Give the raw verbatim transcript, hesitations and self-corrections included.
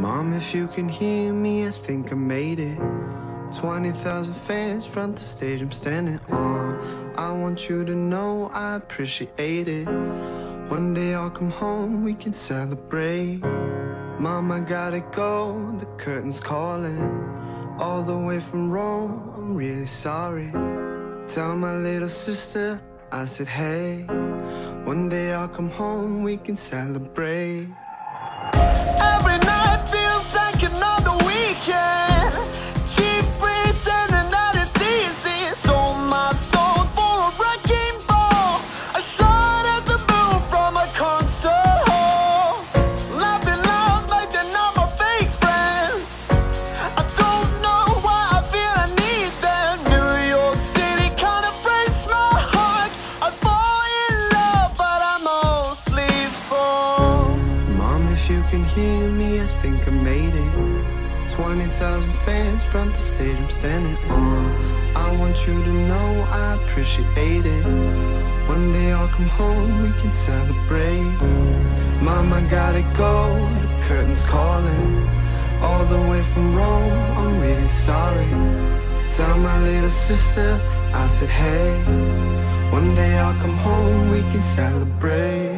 Mom, if you can hear me, I think I made it. Twenty thousand fans front the stage I'm standing on. I want you to know I appreciate it. One day I'll come home, we can celebrate. Mom, I gotta go, the curtain's calling. All the way from Rome, I'm really sorry. Tell my little sister, I said hey. One day I'll come home, we can celebrate. Every night feels like another weekend. Keep pretending that it's easy. Sold my soul for a wrecking ball. A shot at the moon from a concert hall. Laughing loud like they're not my fake friends. I don't know why I feel I need them. New York City kinda breaks my heart. I fall in love, but I mostly fall. Mom, if you can hear me, I think I made it. Twenty thousand fans front the stage I'm standing on. I want you to know I appreciate it. One day I'll come home, we can celebrate. Mom, I gotta go, the curtain's calling. All the way from Rome, I'm really sorry. Tell my little sister, I said hey. One day I'll come home, we can celebrate.